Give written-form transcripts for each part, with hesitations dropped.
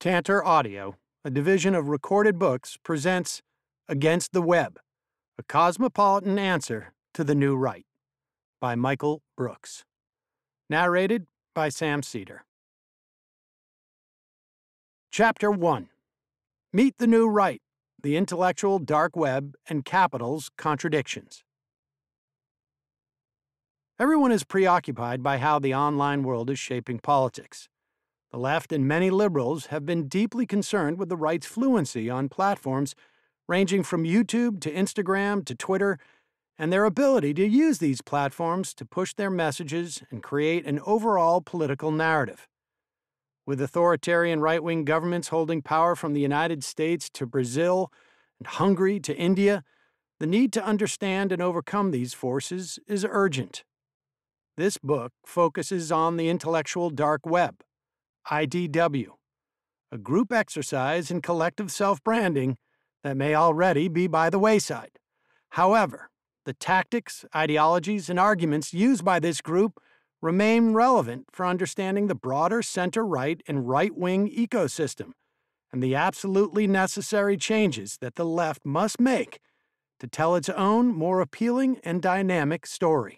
Tantor Audio, a division of Recorded Books, presents Against the Web, a cosmopolitan answer to the new right, by Michael Brooks. Narrated by Sam Seder. Chapter 1. Meet the New Right, the Intellectual Dark Web and Capital's Contradictions. Everyone is preoccupied by how the online world is shaping politics. The left and many liberals have been deeply concerned with the right's fluency on platforms ranging from YouTube to Instagram to Twitter, and their ability to use these platforms to push their messages and create an overall political narrative. With authoritarian right-wing governments holding power from the United States to Brazil and Hungary to India, the need to understand and overcome these forces is urgent. This book focuses on the intellectual dark web, IDW, a group exercise in collective self-branding that may already be by the wayside. However, the tactics, ideologies, and arguments used by this group remain relevant for understanding the broader center-right and right-wing ecosystem and the absolutely necessary changes that the left must make to tell its own more appealing and dynamic story.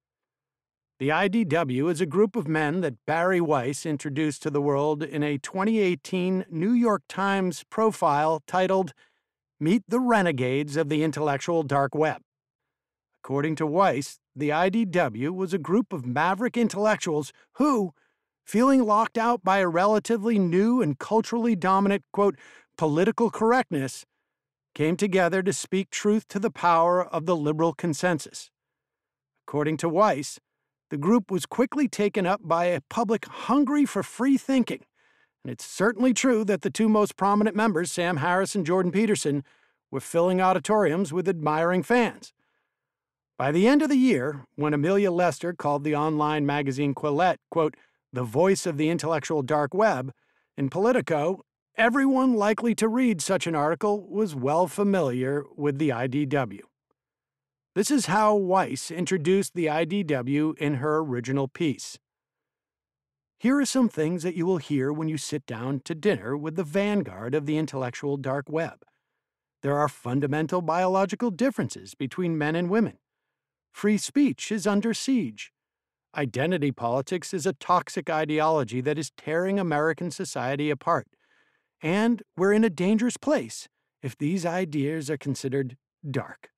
The IDW is a group of men that Barry Weiss introduced to the world in a 2018 New York Times profile titled Meet the Renegades of the Intellectual Dark Web. According to Weiss, the IDW was a group of maverick intellectuals who, feeling locked out by a relatively new and culturally dominant, quote, political correctness, came together to speak truth to the power of the liberal consensus. According to Weiss, the group was quickly taken up by a public hungry for free thinking, and it's certainly true that the two most prominent members, Sam Harris and Jordan Peterson, were filling auditoriums with admiring fans. By the end of the year, when Amelia Lester called the online magazine Quillette, quote, the voice of the intellectual dark web, in Politico, everyone likely to read such an article was well familiar with the IDW. This is how Weiss introduced the IDW in her original piece. Here are some things that you will hear when you sit down to dinner with the vanguard of the intellectual dark web. There are fundamental biological differences between men and women. Free speech is under siege. Identity politics is a toxic ideology that is tearing American society apart. And we're in a dangerous place if these ideas are considered dark.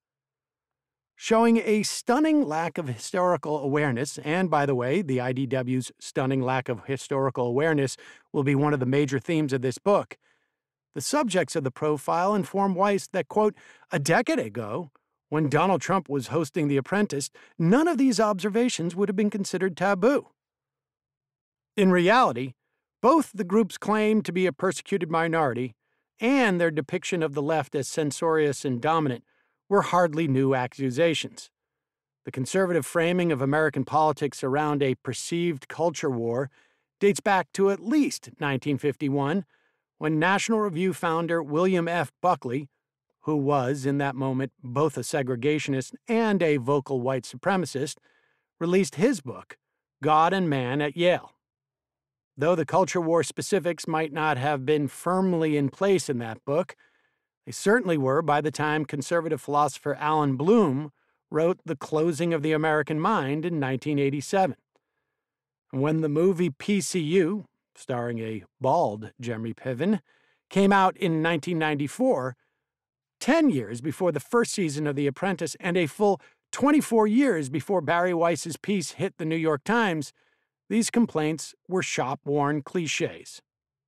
Showing a stunning lack of historical awareness, and by the way, the IDW's stunning lack of historical awareness will be one of the major themes of this book, the subjects of the profile inform Weiss that, quote, a decade ago, when Donald Trump was hosting The Apprentice, none of these observations would have been considered taboo. In reality, both the groups claim to be a persecuted minority and their depiction of the left as censorious and dominant were hardly new accusations. The conservative framing of American politics around a perceived culture war dates back to at least 1951, when National Review founder William F. Buckley, who was, in that moment, both a segregationist and a vocal white supremacist, released his book, God and Man at Yale. Though the culture war specifics might not have been firmly in place in that book, they certainly were by the time conservative philosopher Alan Bloom wrote The Closing of the American Mind in 1987. When the movie PCU, starring a bald Jeremy Piven, came out in 1994, 10 years before the first season of The Apprentice and a full 24 years before Barry Weiss's piece hit the New York Times, these complaints were shop-worn cliches.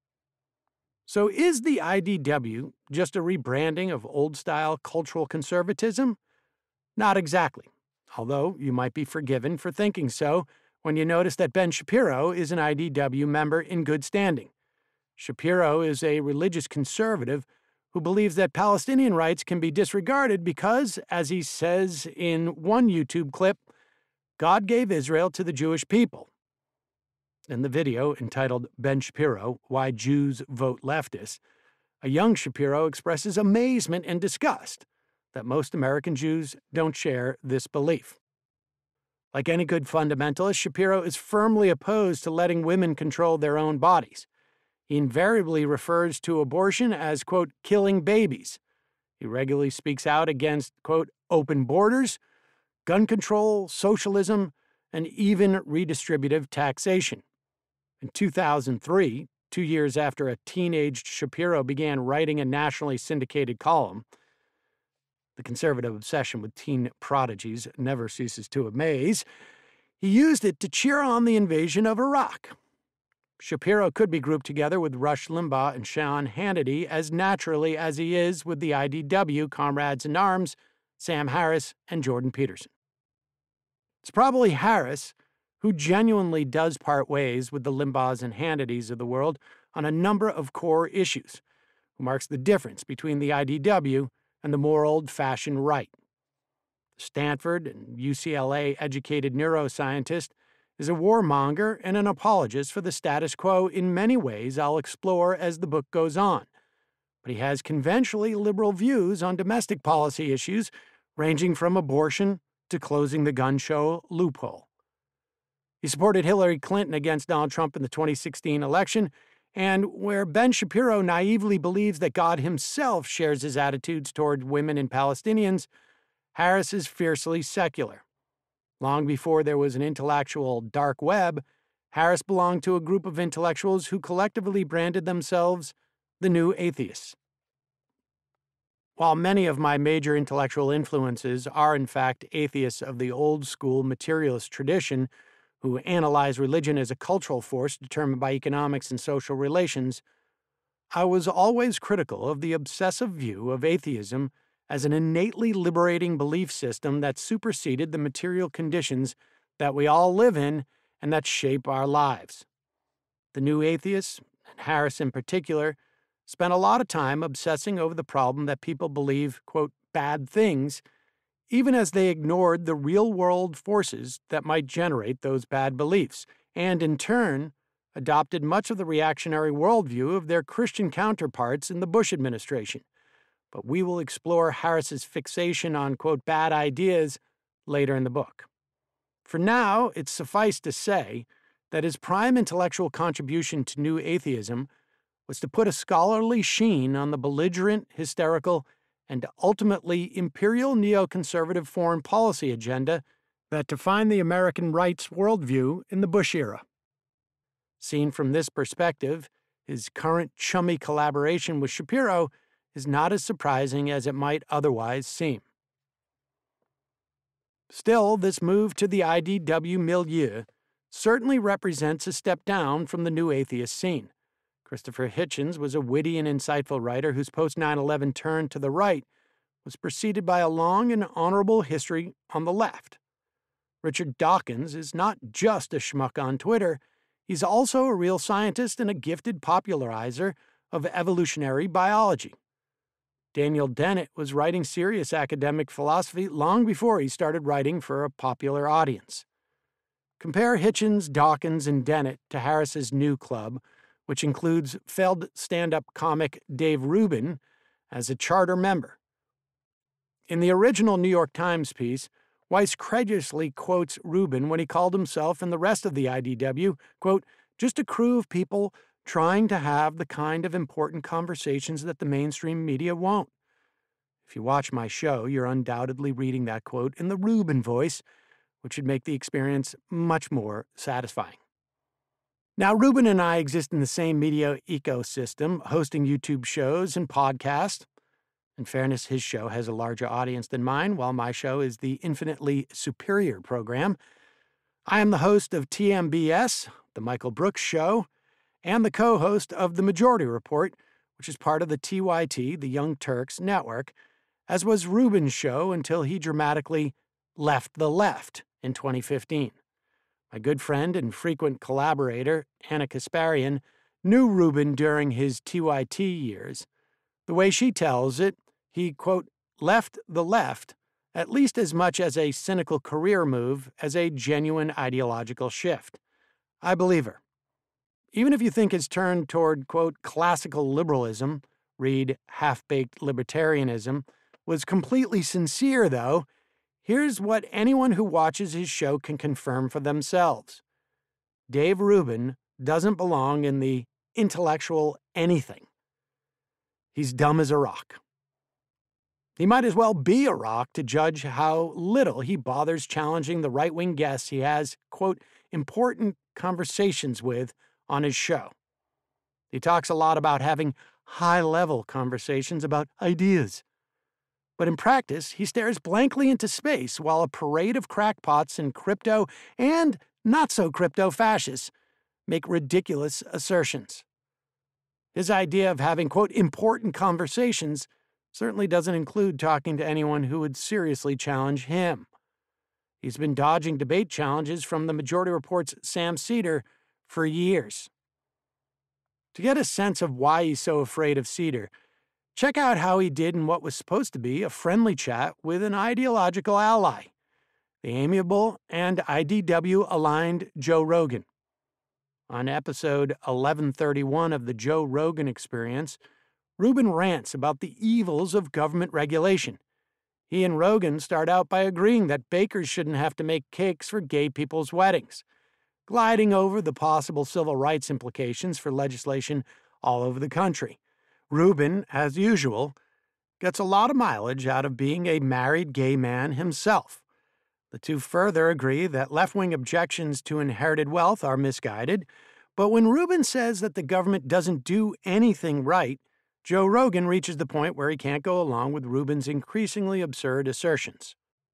So is the IDW just a rebranding of old-style cultural conservatism? Not exactly, although you might be forgiven for thinking so when you notice that Ben Shapiro is an IDW member in good standing. Shapiro is a religious conservative who believes that Palestinian rights can be disregarded because, as he says in one YouTube clip, God gave Israel to the Jewish people. In the video entitled Ben Shapiro, Why Jews Vote Leftist, a young Shapiro expresses amazement and disgust that most American Jews don't share this belief. Like any good fundamentalist, Shapiro is firmly opposed to letting women control their own bodies. He invariably refers to abortion as, quote, killing babies. He regularly speaks out against, quote, open borders, gun control, socialism, and even redistributive taxation. In 2003, 2 years after a teenaged Shapiro began writing a nationally syndicated column, the conservative obsession with teen prodigies never ceases to amaze, he used it to cheer on the invasion of Iraq. Shapiro could be grouped together with Rush Limbaugh and Sean Hannity as naturally as he is with the IDW comrades in arms, Sam Harris and Jordan Peterson. It's probably Harris who genuinely does part ways with the Limbaughs and Hannitys of the world on a number of core issues, who marks the difference between the IDW and the more old-fashioned right. The Stanford and UCLA-educated neuroscientist is a warmonger and an apologist for the status quo in many ways I'll explore as the book goes on, but he has conventionally liberal views on domestic policy issues ranging from abortion to closing the gun show loophole. He supported Hillary Clinton against Donald Trump in the 2016 election, and where Ben Shapiro naively believes that God himself shares his attitudes toward women and Palestinians, Harris is fiercely secular. Long before there was an intellectual dark web, Harris belonged to a group of intellectuals who collectively branded themselves the New Atheists. While many of my major intellectual influences are in fact atheists of the old-school materialist tradition who analyze religion as a cultural force determined by economics and social relations, I was always critical of the obsessive view of atheism as an innately liberating belief system that superseded the material conditions that we all live in and that shape our lives. The New Atheists, and Harris in particular, spent a lot of time obsessing over the problem that people believe, quote, bad things, even as they ignored the real-world forces that might generate those bad beliefs, and in turn, adopted much of the reactionary worldview of their Christian counterparts in the Bush administration. But we will explore Harris's fixation on, quote, bad ideas later in the book. For now, it's suffice to say that his prime intellectual contribution to New Atheism was to put a scholarly sheen on the belligerent, hysterical, and ultimately imperial neoconservative foreign policy agenda that defined the American right's worldview in the Bush era. Seen from this perspective, his current chummy collaboration with Shapiro is not as surprising as it might otherwise seem. Still, this move to the IDW milieu certainly represents a step down from the New Atheist scene. Christopher Hitchens was a witty and insightful writer whose post-9/11 turn to the right was preceded by a long and honorable history on the left. Richard Dawkins is not just a schmuck on Twitter, he's also a real scientist and a gifted popularizer of evolutionary biology. Daniel Dennett was writing serious academic philosophy long before he started writing for a popular audience. Compare Hitchens, Dawkins, and Dennett to Harris's new club, which includes failed stand-up comic Dave Rubin as a charter member. In the original New York Times piece, Weiss credulously quotes Rubin when he called himself and the rest of the IDW, quote, just a crew of people trying to have the kind of important conversations that the mainstream media won't. If you watch my show, you're undoubtedly reading that quote in the Rubin voice, which should make the experience much more satisfying. Now, Rubin and I exist in the same media ecosystem, hosting YouTube shows and podcasts. In fairness, his show has a larger audience than mine, while my show is the infinitely superior program. I am the host of TMBS, The Michael Brooks Show, and the co-host of The Majority Report, which is part of the TYT, the Young Turks Network, as was Rubin's show until he dramatically left the left in 2015. My good friend and frequent collaborator, Anna Kasparian, knew Rubin during his TYT years. The way she tells it, he, quote, left the left at least as much as a cynical career move as a genuine ideological shift. I believe her. Even if you think his turn toward, quote, classical liberalism, read half-baked libertarianism, was completely sincere, though, here's what anyone who watches his show can confirm for themselves. Dave Rubin doesn't belong in the intellectual anything. He's dumb as a rock. He might as well be a rock to judge how little he bothers challenging the right-wing guests he has, quote, important conversations with on his show. He talks a lot about having high-level conversations about ideas. But in practice, he stares blankly into space while a parade of crackpots and crypto and not-so-crypto fascists make ridiculous assertions. His idea of having, quote, important conversations certainly doesn't include talking to anyone who would seriously challenge him. He's been dodging debate challenges from the Majority Report's Sam Seder for years. To get a sense of why he's so afraid of Seder, check out how he did in what was supposed to be a friendly chat with an ideological ally, the amiable and IDW-aligned Joe Rogan. On episode 1131 of the Joe Rogan Experience, Rubin rants about the evils of government regulation. He and Rogan start out by agreeing that bakers shouldn't have to make cakes for gay people's weddings, gliding over the possible civil rights implications for legislation all over the country. Rubin, as usual, gets a lot of mileage out of being a married gay man himself. The two further agree that left-wing objections to inherited wealth are misguided, but when Rubin says that the government doesn't do anything right, Joe Rogan reaches the point where he can't go along with Rubin's increasingly absurd assertions.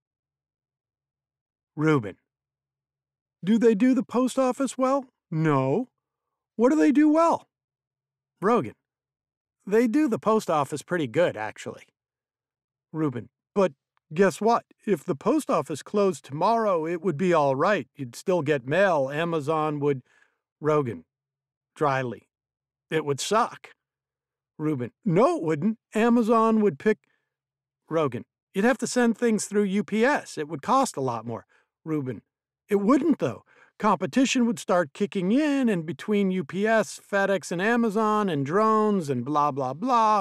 Rubin: do they do the post office well? No. What do they do well? Rogan: they do the post office pretty good, actually. Rubin: but guess what? If the post office closed tomorrow, it would be all right. You'd still get mail. Amazon would... Rogan, dryly: it would suck. Rubin: no, it wouldn't. Amazon would pick... Rogan: you'd have to send things through UPS. It would cost a lot more. Rubin: it wouldn't, though. Competition would start kicking in, and between UPS, FedEx, and Amazon, and drones, and blah, blah, blah.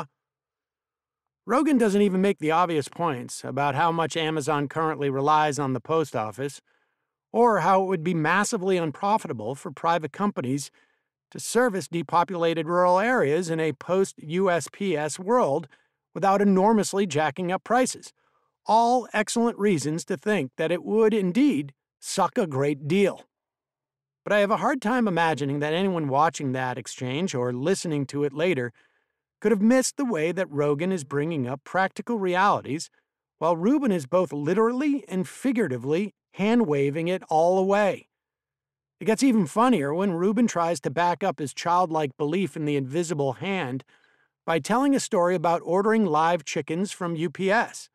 Rogan doesn't even make the obvious points about how much Amazon currently relies on the post office, or how it would be massively unprofitable for private companies to service depopulated rural areas in a post-USPS world without enormously jacking up prices. All excellent reasons to think that it would indeed suck a great deal. But I have a hard time imagining that anyone watching that exchange or listening to it later could have missed the way that Rogan is bringing up practical realities, while Rubin is both literally and figuratively hand-waving it all away. It gets even funnier when Rubin tries to back up his childlike belief in the invisible hand by telling a story about ordering live chickens from UPS.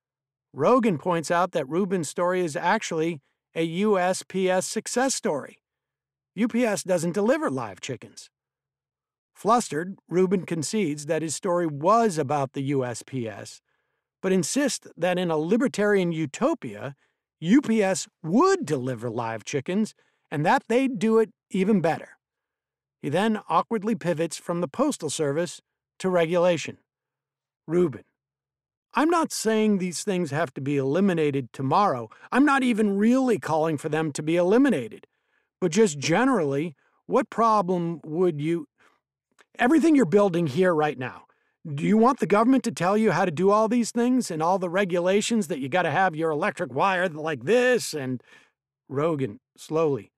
Rogan points out that Rubin's story is actually a USPS success story. UPS doesn't deliver live chickens. Flustered, Rubin concedes that his story was about the USPS, but insists that in a libertarian utopia, UPS would deliver live chickens and that they'd do it even better. He then awkwardly pivots from the Postal Service to regulation. Rubin: I'm not saying these things have to be eliminated tomorrow. I'm not even really calling for them to be eliminated. But just generally, what problem would you... Everything you're building here right now, do you want the government to tell you how to do all these things and all the regulations that you got to have your electric wire like this and... Rogan, slowly: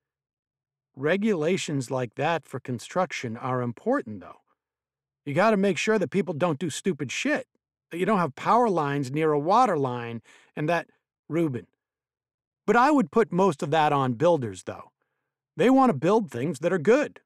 regulations like that for construction are important, though. You got to make sure that people don't do stupid shit, that you don't have power lines near a water line, and that... Rubin: but I would put most of that on builders, though. They want to build things that are good.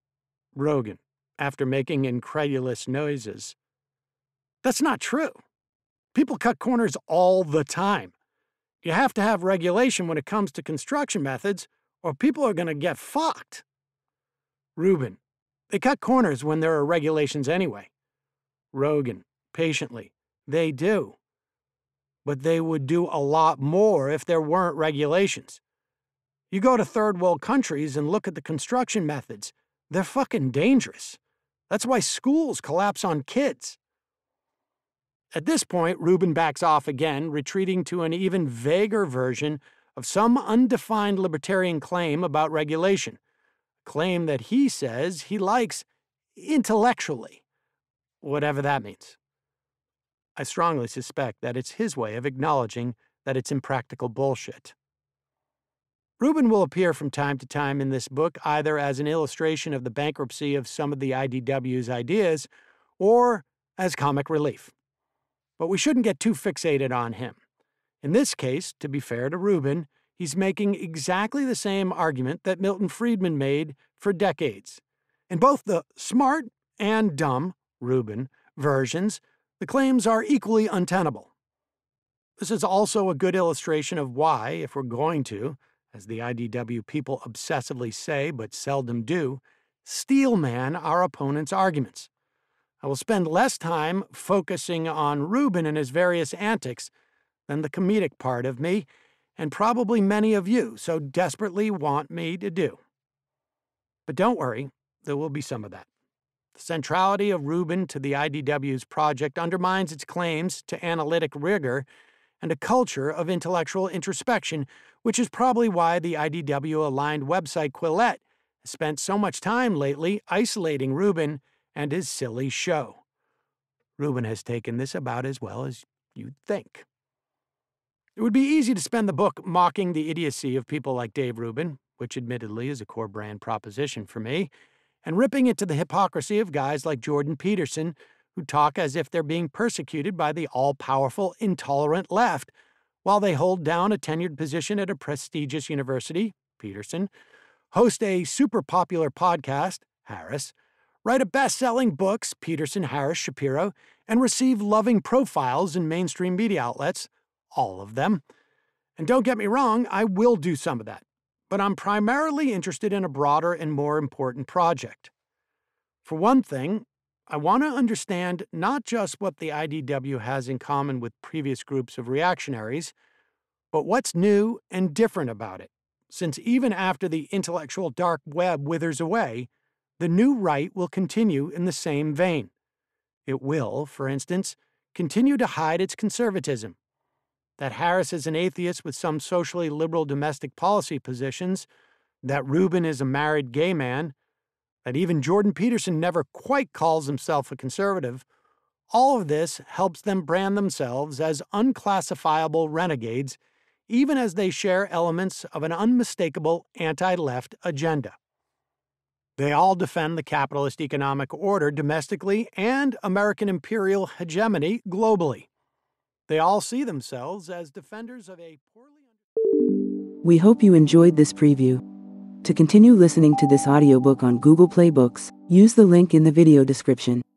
Rogan, after making incredulous noises: that's not true. People cut corners all the time. You have to have regulation when it comes to construction methods, or people are going to get fucked. Rubin: they cut corners when there are regulations anyway. Rogan, patiently: they do. But they would do a lot more if there weren't regulations. You go to third world countries and look at the construction methods. They're fucking dangerous. That's why schools collapse on kids. At this point, Rubin backs off again, retreating to an even vaguer version of some undefined libertarian claim about regulation, a claim that he says he likes intellectually, whatever that means. I strongly suspect that it's his way of acknowledging that it's impractical bullshit. Rubin will appear from time to time in this book either as an illustration of the bankruptcy of some of the IDW's ideas or as comic relief. But we shouldn't get too fixated on him. In this case, to be fair to Rubin, he's making exactly the same argument that Milton Friedman made for decades. In both the smart and dumb, Rubin, versions, the claims are equally untenable. This is also a good illustration of why, if we're going to, as the IDW people obsessively say but seldom do, steelman our opponents' arguments. I will spend less time focusing on Rubin and his various antics than the comedic part of me, and probably many of you so desperately want me to do. But don't worry, there will be some of that. The centrality of Rubin to the IDW's project undermines its claims to analytic rigor and a culture of intellectual introspection, which is probably why the IDW-aligned website Quillette has spent so much time lately isolating Rubin and his silly show. Rubin has taken this about as well as you'd think. It would be easy to spend the book mocking the idiocy of people like Dave Rubin, which admittedly is a core brand proposition for me, and ripping into the hypocrisy of guys like Jordan Peterson, who talk as if they're being persecuted by the all-powerful, intolerant left, while they hold down a tenured position at a prestigious university, Peterson, host a super-popular podcast, Harris, write a best-selling books, Peterson, Harris, Shapiro, and receive loving profiles in mainstream media outlets, all of them. And don't get me wrong, I will do some of that. But I'm primarily interested in a broader and more important project. For one thing, I want to understand not just what the IDW has in common with previous groups of reactionaries, but what's new and different about it, since even after the intellectual dark web withers away, the new right will continue in the same vein. It will, for instance, continue to hide its conservatism. That Harris is an atheist with some socially liberal domestic policy positions, that Rubin is a married gay man, that even Jordan Peterson never quite calls himself a conservative, all of this helps them brand themselves as unclassifiable renegades, even as they share elements of an unmistakable anti-left agenda. They all defend the capitalist economic order domestically and American imperial hegemony globally. They all see themselves as defenders of a poorly... We hope you enjoyed this preview. To continue listening to this audiobook on Google Play Books, use the link in the video description.